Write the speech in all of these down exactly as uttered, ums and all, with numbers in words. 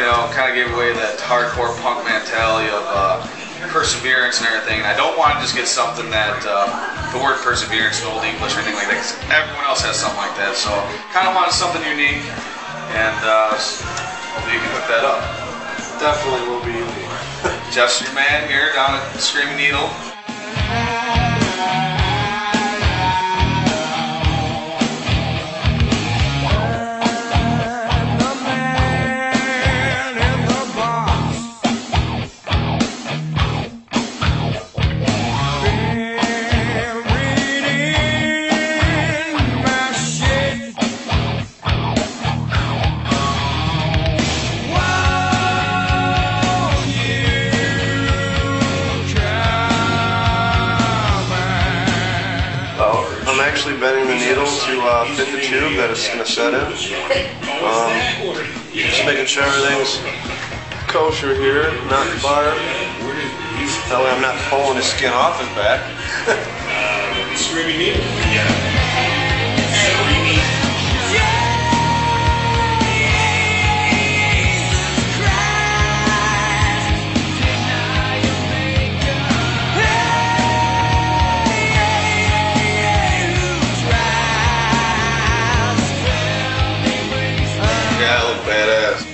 know, kind of gave away that hardcore punk mentality of uh, perseverance and everything. And I don't want to just get something that uh, the word perseverance in Old English or anything like that, because everyone else has something like that. So kind of wanted something unique, and uh, hopefully you can hook that up. Definitely will be unique. Jeff's your man here down at Screaming Needle. I'm actually bending the needle to uh, fit the tube that it's going to set in. Um, just making sure everything's kosher here, not fire. That way I'm not pulling his skin off his back. Screaming needle. Yeah, I look badass.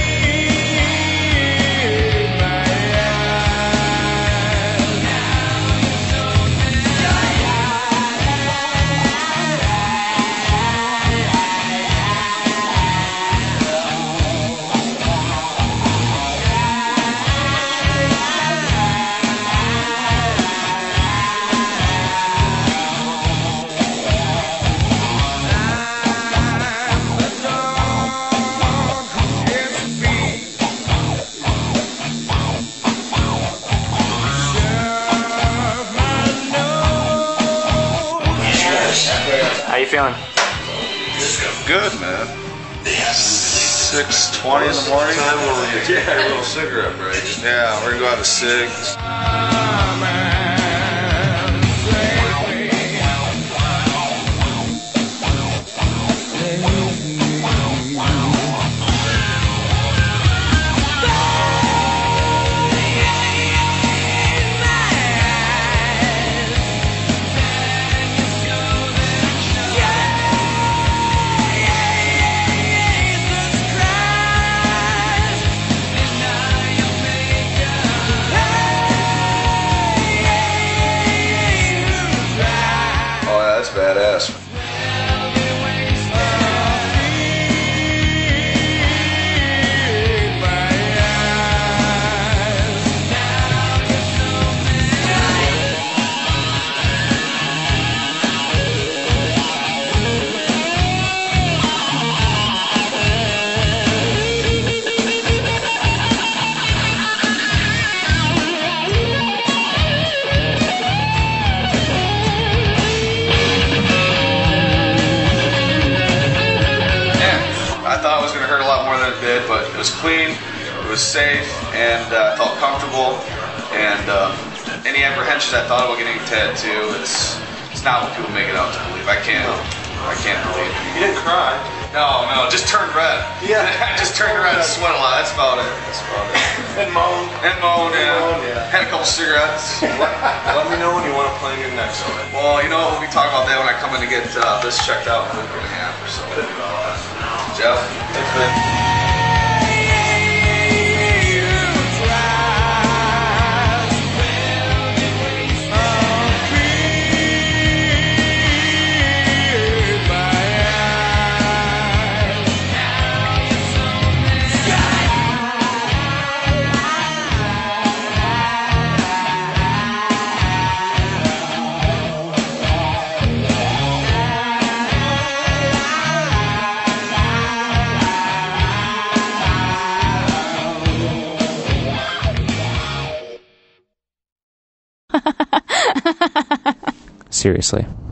How you feeling? Good, man. six twenty in the morning. Time when we Yeah, a little cigarette break. Yeah, we're gonna go have a cig. That's badass. I thought it was going to hurt a lot more than it did, but it was clean, it was safe, and uh, I felt comfortable. And um, any apprehensions I thought about getting a tattoo, it's it's not what people make it out to believe. I can't, I can't believe it. You didn't cry. No, no, just turned red. Yeah. I just turned red and sweat a lot. That's about it. That's about it. And moan. And moan, yeah. moan, yeah. Had a couple cigarettes. Let me know when you want to plan your next one. Well, you know, we'll be talking about that when I come in to get uh, this checked out in a week and a half or so. Jeff? Thanks, man. Seriously.